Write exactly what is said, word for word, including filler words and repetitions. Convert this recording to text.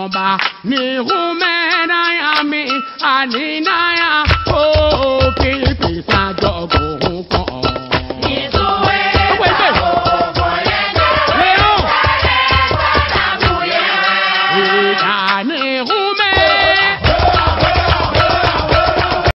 bomba ni rumena ya mi anina ya o pipi sa jogo ko ni sowe o boyena leo